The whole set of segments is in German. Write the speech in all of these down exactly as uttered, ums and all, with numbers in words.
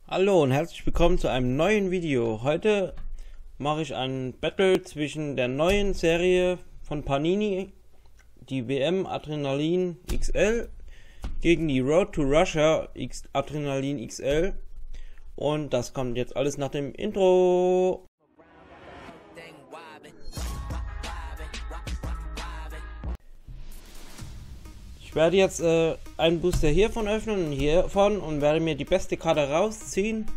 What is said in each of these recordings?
Hallo und herzlich willkommen zu einem neuen Video. Heute mache ich ein Battle zwischen der neuen Serie von Panini, die W M Adrenalin X L, gegen die Road to Russia X Adrenalin X L. Und das kommt jetzt alles nach dem Intro. Ich werde jetzt äh, einen Booster hiervon öffnen und hiervon und werde mir die beste Karte rausziehen.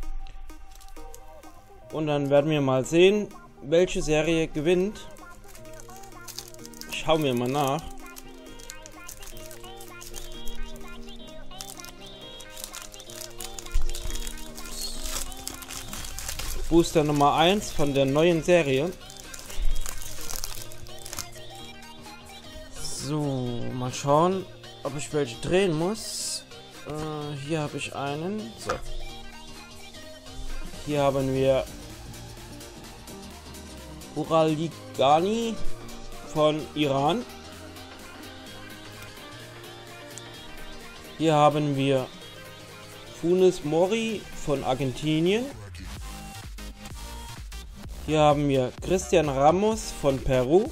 Und dann werden wir mal sehen, welche Serie gewinnt. Schauen wir mal nach. Booster Nummer eins von der neuen Serie. So, mal schauen, ob ich welche drehen muss. Äh, hier habe ich einen. So. Hier haben wir Uraligani von Iran. Hier haben wir Funes Mori von Argentinien. Hier haben wir Cristian Ramos von Peru.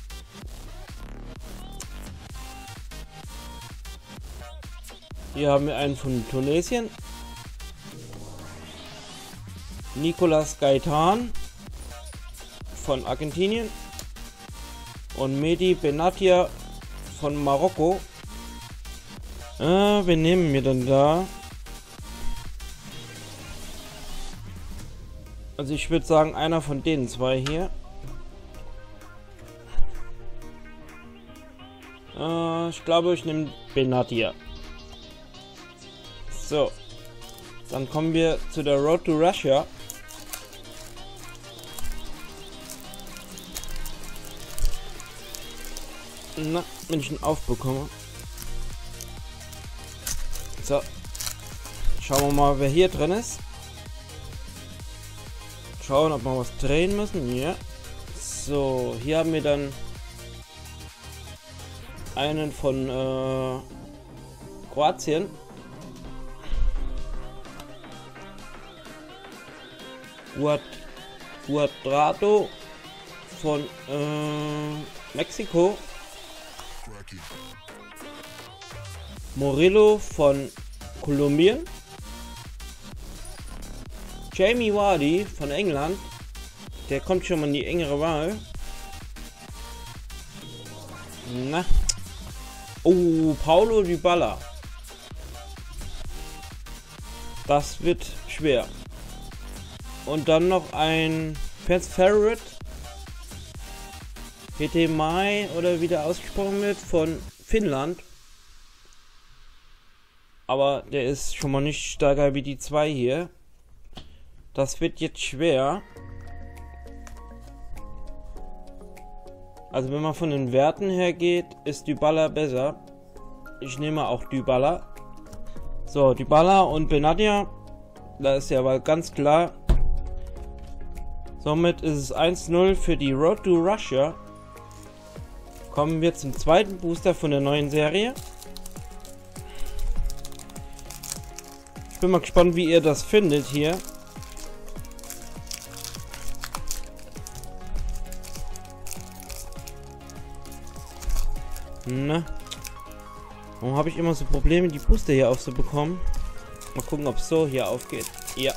Hier haben wir einen von Tunesien. Nicolas Gaitan von Argentinien. Und Mehdi Benatia von Marokko. Äh, wen nehmen wir denn da? Also ich würde sagen, einer von den zwei hier. Äh, ich glaube, ich nehme Benatia. So, dann kommen wir zu der Road to Russia. Na, wenn ich ihn aufbekomme. So, schauen wir mal, wer hier drin ist. Schauen, ob wir was drehen müssen. Ja. So, hier haben wir dann einen von äh, Kroatien. Cuadrado von äh, Mexiko. Murillo von Kolumbien. Jamie Vardy von England. Der kommt schon mal in die engere Wahl. Na. Oh, Paulo Dybala. Das wird schwer. Und dann noch ein Pence Ferret. P T Mai oder wie der ausgesprochen wird, von Finnland. Aber der ist schon mal nicht stärker wie die zwei hier. Das wird jetzt schwer. Also wenn man von den Werten her geht, ist Dybala besser. Ich nehme auch Dybala. So, Dybala und Benatia. Da ist ja aber ganz klar. Somit ist es eins null für die Road to Russia. Kommen wir zum zweiten Booster von der neuen Serie. Ich bin mal gespannt, wie ihr das findet hier. Na. Warum habe ich immer so Probleme, die Booster hier aufzubekommen? Mal gucken, ob es so hier aufgeht. Ja.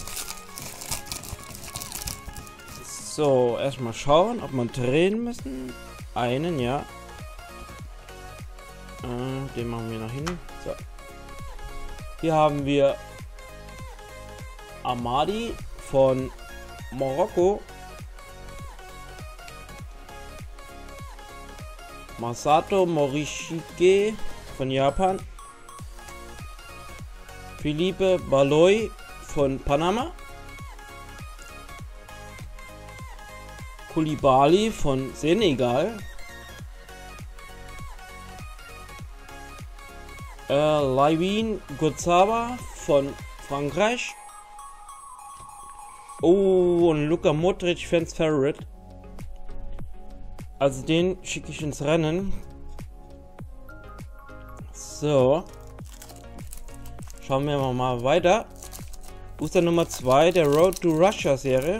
So, erstmal schauen, ob man drehen müssen. Einen, ja. Äh, den machen wir nach hinten. So. Hier haben wir Amadi von Marokko. Masato Morishige von Japan. Philippe Baloy von Panama. Koulibaly von Senegal. Äh, Layvin Kurzawa von Frankreich. Oh, und Luka Modric Fans Favorite. Also den schicke ich ins Rennen. So. Schauen wir mal weiter. Booster Nummer zwei der Road to Russia Serie.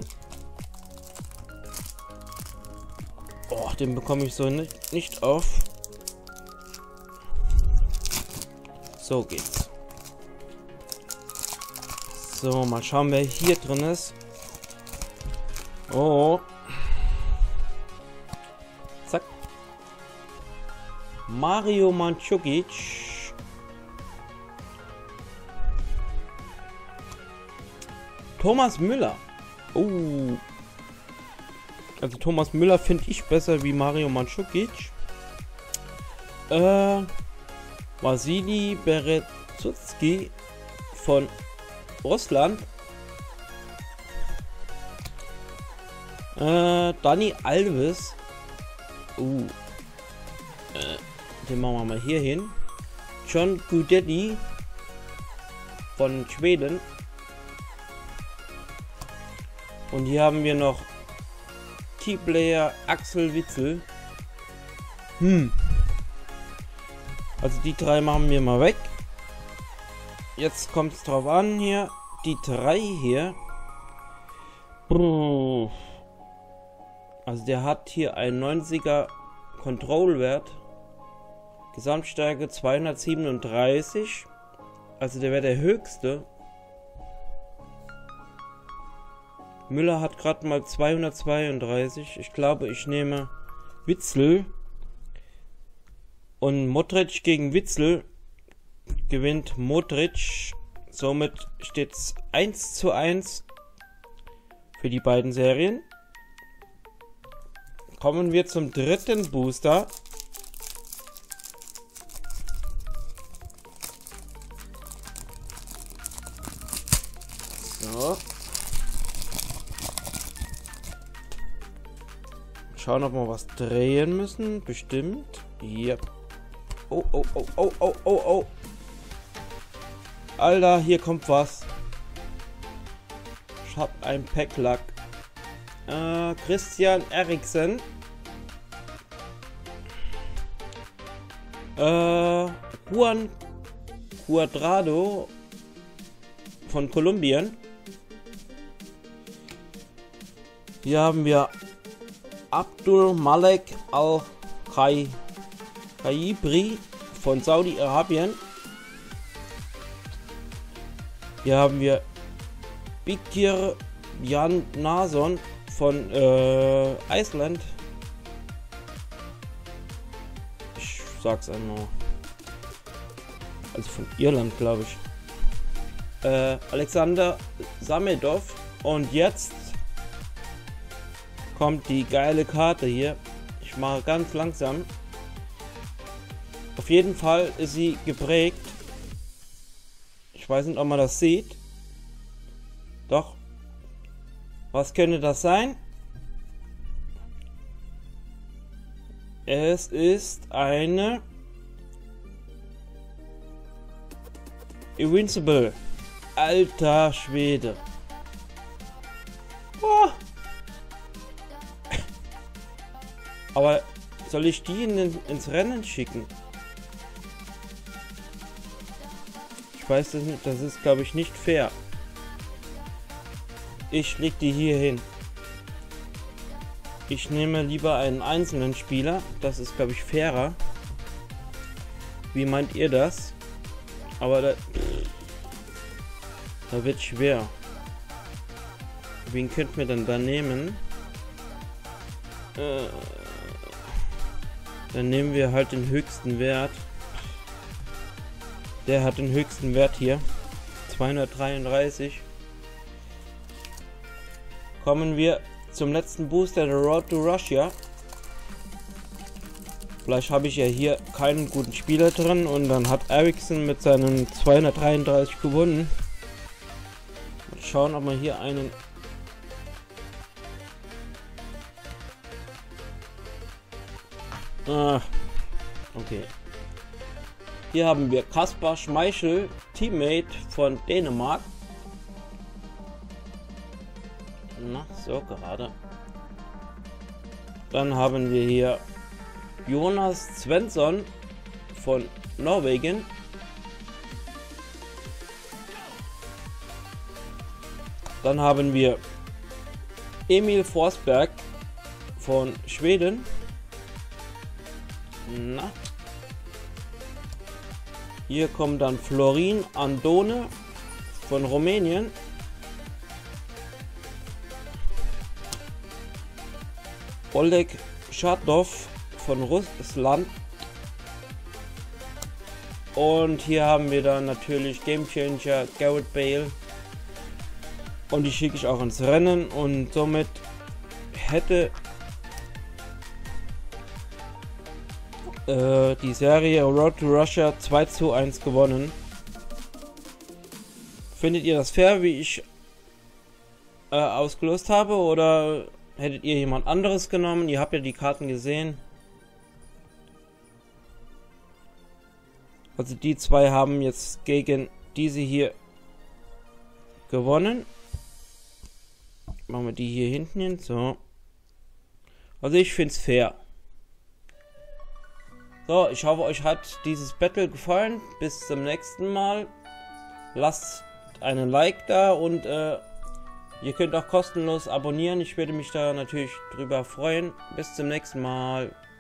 Oh, den bekomme ich so nicht, nicht auf. So geht's. So, mal schauen, wer hier drin ist. Oh. Zack. Mario Mandzukic. Thomas Müller. Oh. Also Thomas Müller finde ich besser wie Mario Mandzukic. Äh, Wasili Berezutski von Russland. Äh, Dani Alves. Uh. Äh, den machen wir mal hier hin. John Guidetti von Schweden. Und hier haben wir noch Keyplayer Axel Witsel. Hm. Also die drei machen wir mal weg. Jetzt kommt es drauf an hier. Die drei hier. Also der hat hier einen neunziger Control-Wert. Gesamtstärke zweihundertsiebenunddreißig. Also der wäre der höchste. Müller hat gerade mal zweihundertzweiunddreißig. Ich glaube, ich nehme Witsel. Und Modric gegen Witsel gewinnt Modric. Somit steht es eins zu eins für die beiden Serien. Kommen wir zum dritten Booster. So. Schauen, ob wir was drehen müssen. Bestimmt. Ja. Oh, oh, oh, oh, oh, oh, oh. Alter, hier kommt was. Ich hab ein Packlack. Äh, Christian Eriksen. Äh, Juan Cuadrado von Kolumbien. Hier haben wir Abdul Malek Al-Khaibri von Saudi-Arabien. Hier haben wir Bikir Jan Nason von äh, Island. Ich sag's einmal. Also von Irland, glaube ich. Äh, Alexander Samedov. Und jetzt kommt die geile Karte hier. Ich mache ganz langsam. Auf jeden Fall ist sie geprägt. Ich weiß nicht, ob man das sieht. Doch. Was könnte das sein? Es ist eine Invincible. Alter Schwede. Oh. Aber soll ich die in, ins Rennen schicken? Ich weiß das nicht, das ist, glaube ich, nicht fair. Ich leg die hier hin. Ich nehme lieber einen einzelnen Spieler. Das ist, glaube ich, fairer. Wie meint ihr das? Aber da, da wird schwer. Wen könnten wir denn da nehmen? Äh, dann nehmen wir halt den höchsten Wert. Der hat den höchsten Wert hier. zweihundertdreiunddreißig. Kommen wir zum letzten Booster, der Road to Russia. Vielleicht habe ich ja hier keinen guten Spieler drin und dann hat Eriksen mit seinen zweihundertdreiunddreißig gewonnen. Mal schauen, ob man hier einen... Ah, okay. Hier haben wir Kasper Schmeichel, Teammate von Dänemark. Na, so gerade. Dann haben wir hier Jonas Svensson von Norwegen. Dann haben wir Emil Forsberg von Schweden. Na. Hier kommt dann Florin Andone von Rumänien. Oleg Schadov von Russland. Und hier haben wir dann natürlich Gamechanger Gareth Bale. Und die schicke ich auch ins Rennen. Und somit hätte äh, die Serie Road to Russia zwei zu eins gewonnen. Findet ihr das fair, wie ich äh, ausgelost habe? Oder hättet ihr jemand anderes genommen? Ihr habt ja die Karten gesehen. Also die zwei haben jetzt gegen diese hier gewonnen. Machen wir die hier hinten hin. So. Also ich finde es fair. So, ich hoffe, euch hat dieses Battle gefallen. Bis zum nächsten Mal. Lasst einen Like da und äh, ihr könnt auch kostenlos abonnieren. Ich würde mich da natürlich drüber freuen. Bis zum nächsten Mal.